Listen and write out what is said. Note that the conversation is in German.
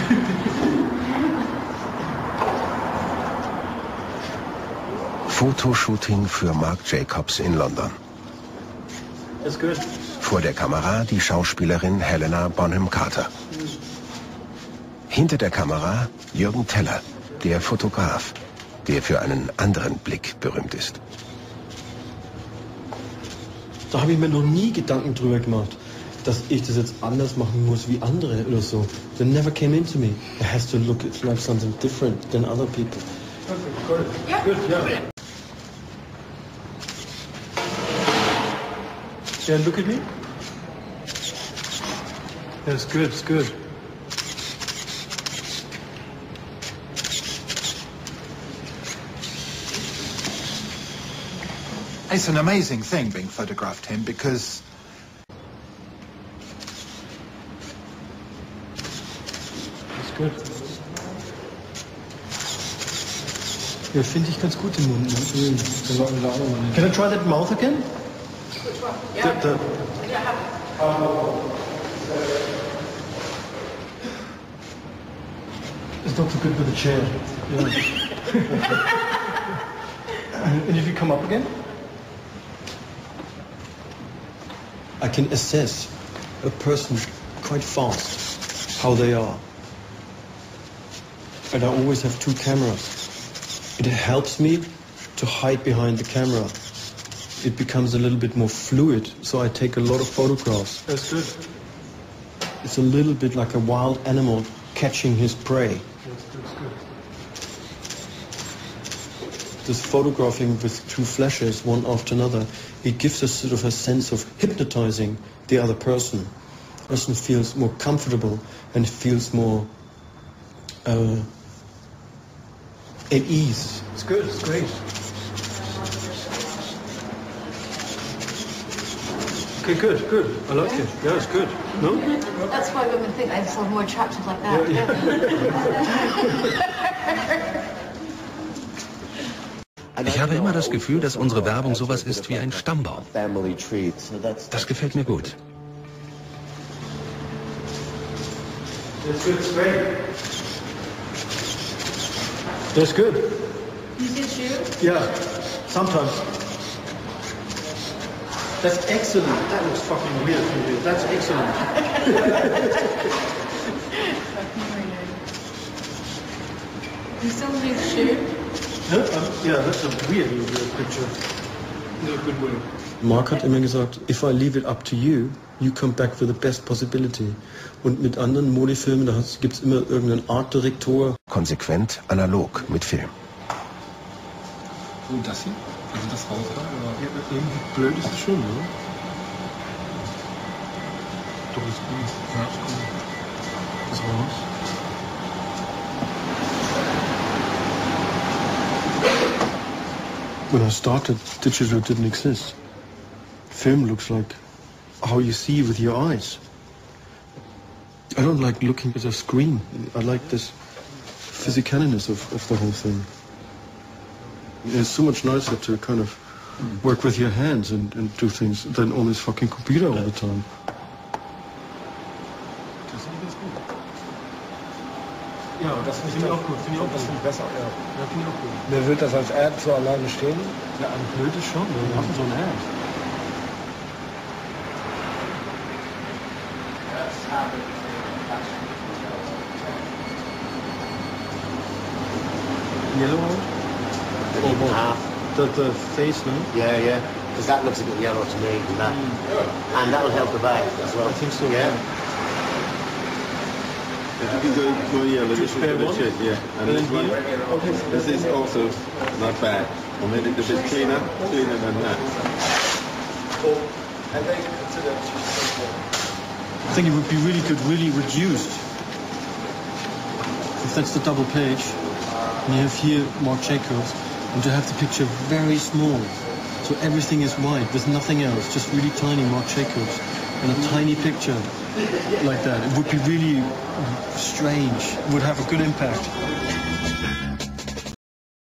Fotoshooting für Marc Jacobs in London. That's good. Vor der Kamera die Schauspielerin Helena Bonham Carter. Hinter der Kamera Jürgen Teller, der Fotograf, der für einen anderen Blick berühmt ist. Da habe ich mir noch nie Gedanken drüber gemacht, dass ich das jetzt anders machen muss wie andere oder so. That never came into me. It has to look like something different than other people. Perfect. Got it. Yeah. Good. Yeah. Yeah, look at me. That's good. It's good. It's an amazing thing being photographed, Tim, because That's good. Ja, finde ich ganz gut im Mund. Can I try that mouth again? Which one? Yeah. It's not so good with the chair. Yeah. And if you come up again? I can assess a person quite fast, how they are. And I always have two cameras. It helps me to hide behind the camera. It becomes a little bit more fluid, so I take a lot of photographs. That's good. It's a little bit like a wild animal catching his prey. That's good. This photographing with two flashes, one after another, it gives us sort of a sense of hypnotizing the other person. The person feels more comfortable and feels more at ease. It's good. It's great. Okay, good. I like it. Yeah, it's good. No? That's why women think they're sort of more attractive like that. Ich habe immer das Gefühl, dass unsere Werbung sowas ist wie ein Stammbaum. Das gefällt mir gut. That's good. It's great. That's good. You did shoot? Yeah, sometimes. That's excellent. That looks fucking weird from you. That's excellent. You still need to shoot? Yeah, that's a weird picture. No good way. Mark hat immer gesagt, if I leave it up to you, you come back with the best possibility. Und mit anderen Modefilmen, da gibt es immer irgendeinen Artdirektor. Konsequent analog mit Film. Und das hier? Also das raus da? Ja, irgendwie blöd ist es schon, ne? Doch, ist gut. Ja, ist gut. Das raus. When I started, digital didn't exist. Film looks like how you see with your eyes. I don't like looking at a screen. I like this physicalness of the whole thing. It's so much nicer to kind of work with your hands and do things than on this fucking computer all the time. Das ist ganz gut. Ja, das Finde ich auch gut. Finde ich auch Das finde ich besser, ja. Ja, finde ich auch gut. Wer wird das als Ad so alleine stehen? Ja, am blöd ist schon. Wir machen so ein Ad. Yellow one? Even half. The face, no? Yeah. Because that looks a bit yellow to me, and that, and that will help the back as well. I think so. Yeah. If you can go more yellow, this is Spare the one? shit, yeah. And And this then one, here? this is also not bad. I made it a bit cleaner than that. I think it would be really good, really reduced. If that's the double page, and you have here Marc Jacobs, and to have the picture very small, so everything is white, there's nothing else, just really tiny Marc Jacobs, and a tiny picture like that. It would be really strange. It would have a good impact.